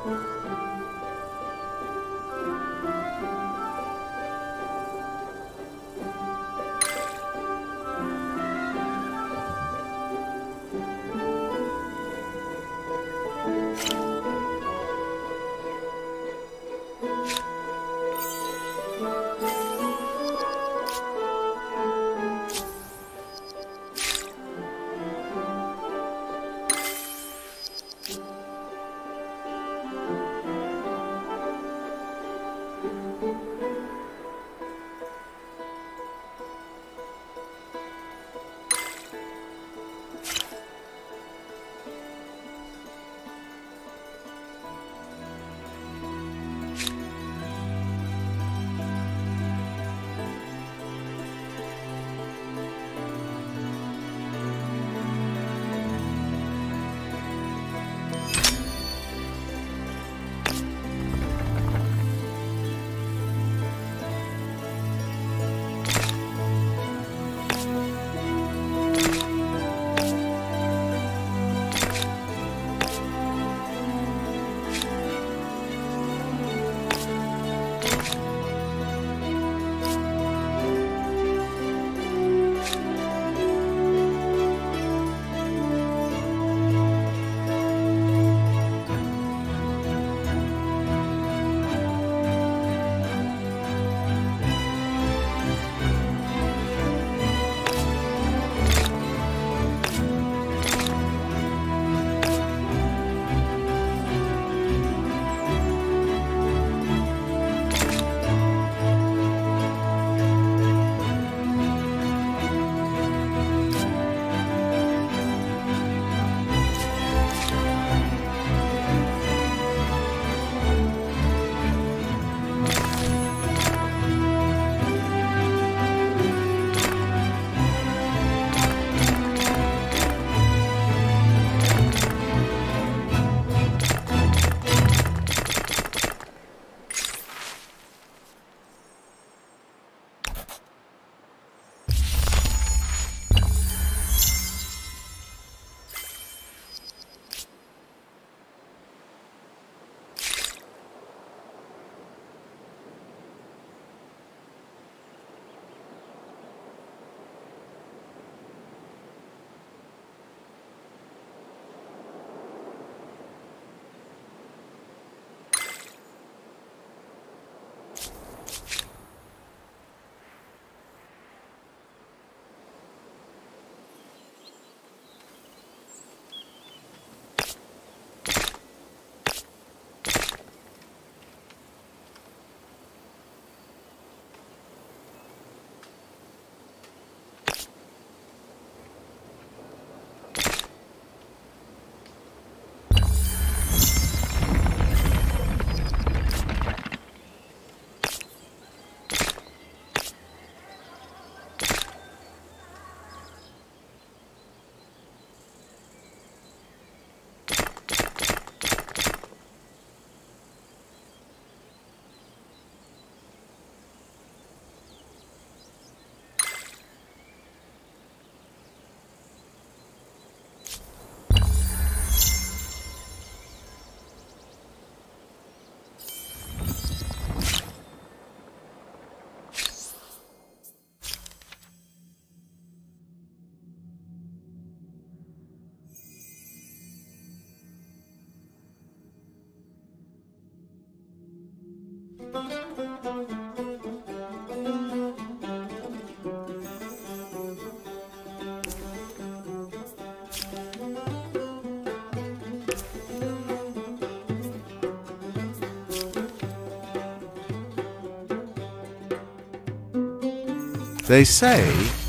They say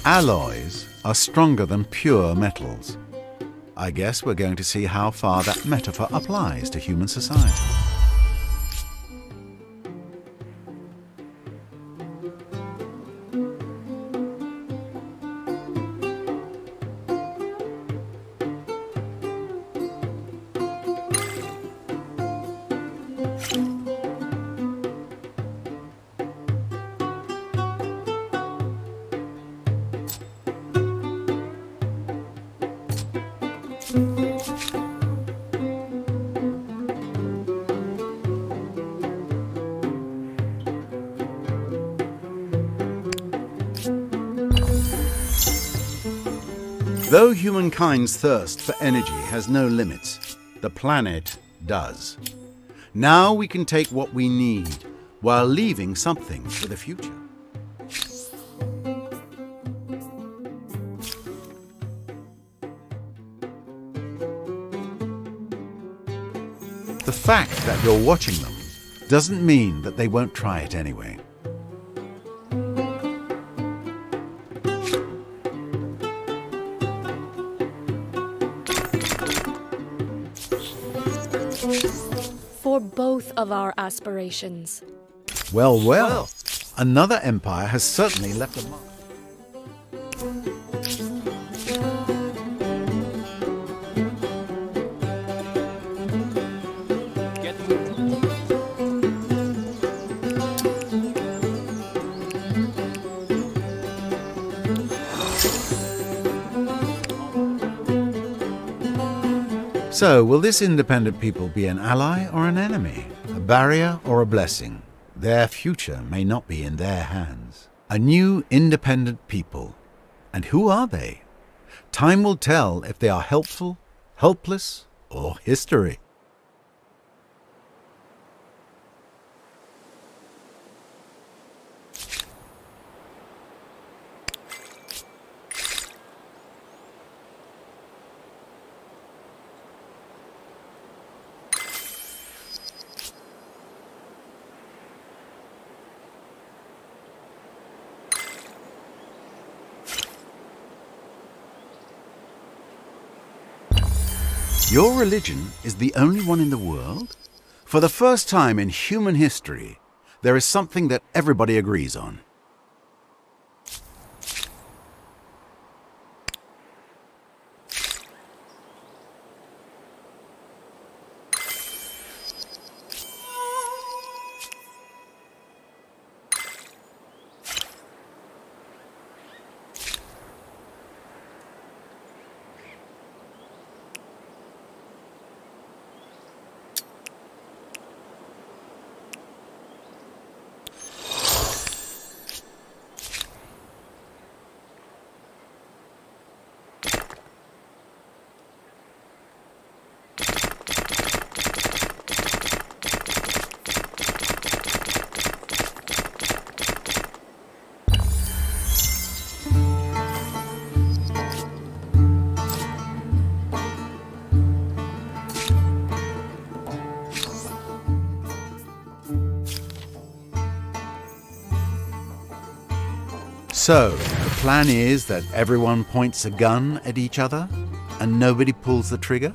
alloys are stronger than pure metals. I guess we're going to see how far that metaphor applies to human society. Though humankind's thirst for energy has no limits, the planet does. Now we can take what we need while leaving something for the future. The fact that you're watching them doesn't mean that they won't try it anyway. For both of our aspirations. Well, another empire has certainly left a mark. So, will this independent people be an ally or an enemy? A barrier or a blessing? Their future may not be in their hands. A new independent people. And who are they? Time will tell if they are helpful, helpless, or history. Your religion is the only one in the world? For the first time in human history, there is something that everybody agrees on. So, the plan is that everyone points a gun at each other and nobody pulls the trigger?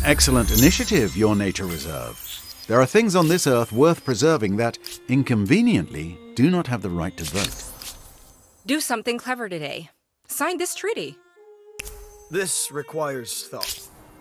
excellent initiative, your nature reserve. There are things on this earth worth preserving that, inconveniently, do not have the right to vote. Do something clever today. Sign this treaty. This requires thought.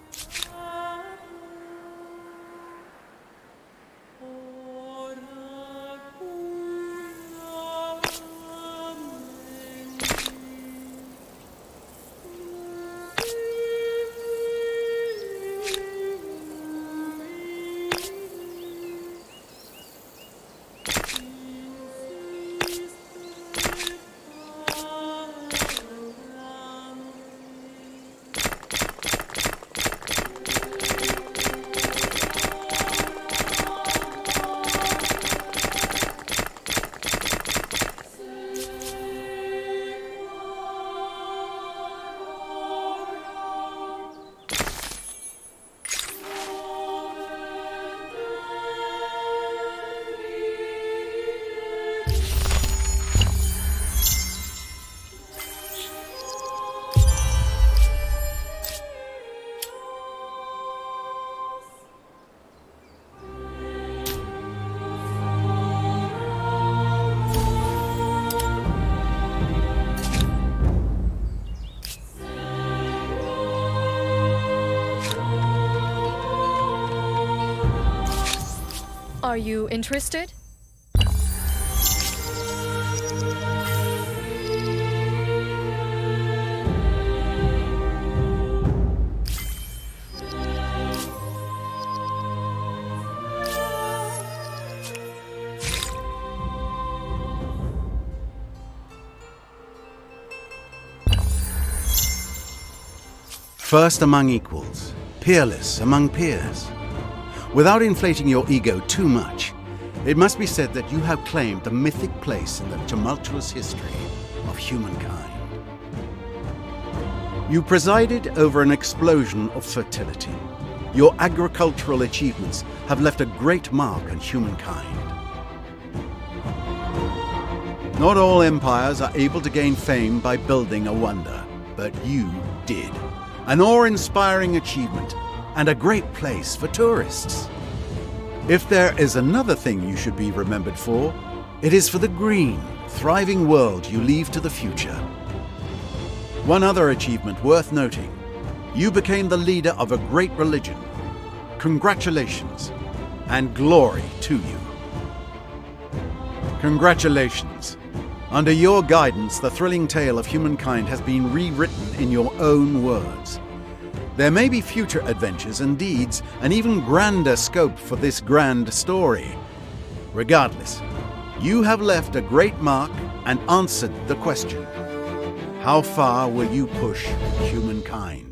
Are you interested? First among equals, peerless among peers. Without inflating your ego too much, it must be said that you have claimed the mythic place in the tumultuous history of humankind. You presided over an explosion of fertility. Your agricultural achievements have left a great mark on humankind. Not all empires are able to gain fame by building a wonder, but you did. An awe-inspiring achievement and a great place for tourists. If there is another thing you should be remembered for, it is for the green, thriving world you leave to the future. One other achievement worth noting: you became the leader of a great religion. Congratulations, and glory to you. Congratulations. Under your guidance, the thrilling tale of humankind has been rewritten in your own words. There may be future adventures and deeds, an even grander scope for this grand story. Regardless, you have left a great mark and answered the question: how far will you push humankind?